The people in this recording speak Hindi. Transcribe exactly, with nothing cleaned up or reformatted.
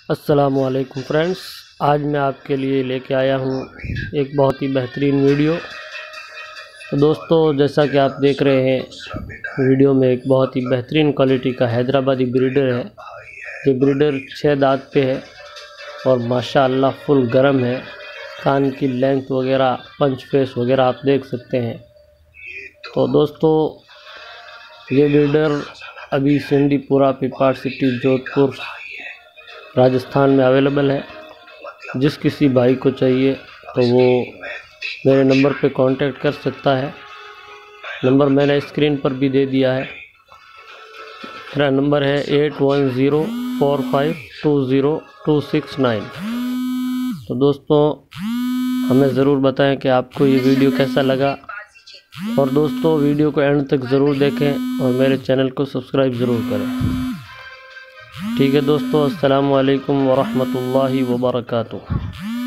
अस्सलामुअलैकुम फ्रेंड्स, आज मैं आपके लिए लेके आया हूँ एक बहुत ही बेहतरीन वीडियो। तो दोस्तों, जैसा कि आप देख रहे हैं वीडियो में, एक बहुत ही बेहतरीन क्वालिटी का हैदराबादी ब्रीडर है। ये ब्रीडर छः दांत पे है और माशाअल्लाह फुल गर्म है। कान की लेंथ वगैरह, पंच फेस वगैरह आप देख सकते हैं। तो दोस्तों, ये ब्रीडर अभी सिंडीपुरा पिपाड़ सिटी जोधपुर राजस्थान में अवेलेबल है। जिस किसी भाई को चाहिए तो वो मेरे नंबर पे कांटेक्ट कर सकता है। नंबर मैंने स्क्रीन पर भी दे दिया है। मेरा नंबर है eight one zero four five two zero two six nine. तो दोस्तों, हमें ज़रूर बताएं कि आपको ये वीडियो कैसा लगा, और दोस्तों वीडियो को एंड तक ज़रूर देखें और मेरे चैनल को सब्सक्राइब ज़रूर करें। ठीक है दोस्तों, अस्सलामु अलैकुम व रहमतुल्लाहि व बरकातुहू।